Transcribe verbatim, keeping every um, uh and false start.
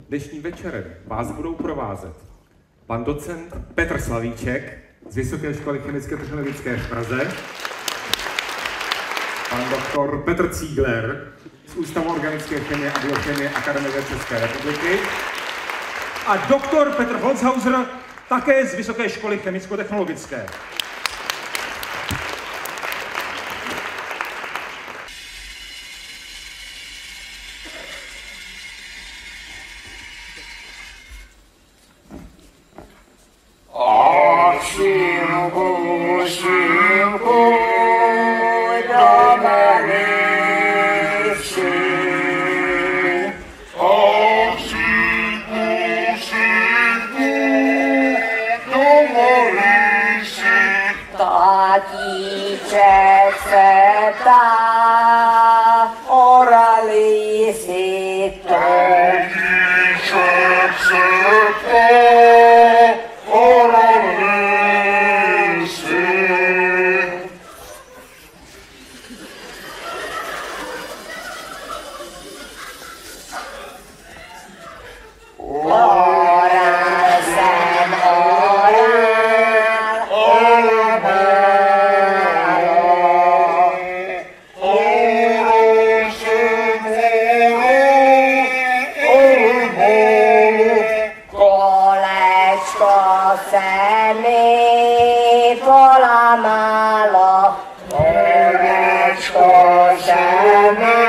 Dnešním večerem vás budou provázet pan docent Petr Slavíček z Vysoké školy chemicko-technologické v Praze, pan doktor Petr Cígler z Ústavu organické chemie a biochemie Akademie České republiky a doktor Petr Holzhauser také z Vysoké školy chemicko-technologické. Tatíček se ptá, orali si to. Tatíček se ptá, orali si. Oral jsem oral. Se mi polamalo, kolečko se mi